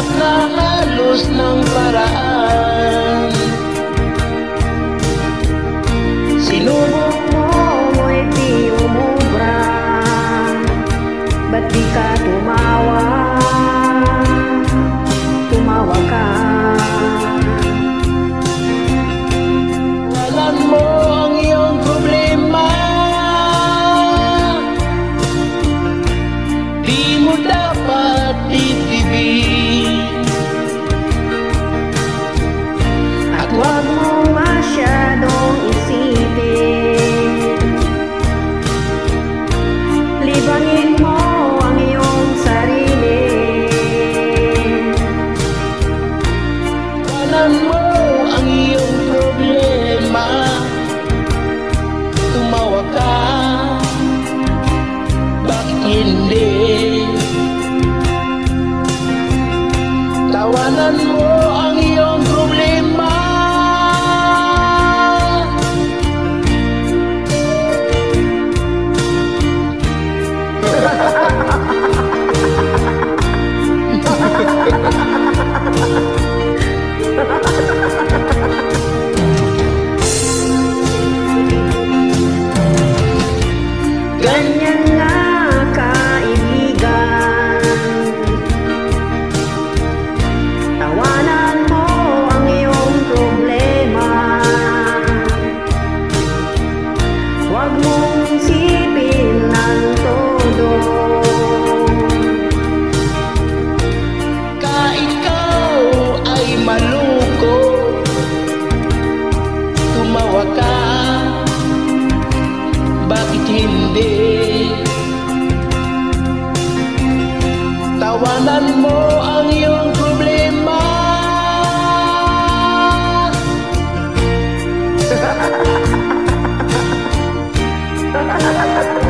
na halos ng paraan. Sinubok mo, mo'y di umubra. Ba't di ka tumawa? Tumawa ka. Alam mo ang iyong problema, di mo dapat titibin. At huwag mong masyadong isipin. Libangin mo ang iyong sarili. Alam mo ang iyong problema, tumawa ka, bakit hindi? Tawanan mo ang iyong problema. Ganyan nga kaibigan. Tawanan mo ang iyong problema. Huwag mong isipin ng todo. Ka ikaw ay maluko, tumawa ka, bakit hindi? Tawanan mo ang iyong problema.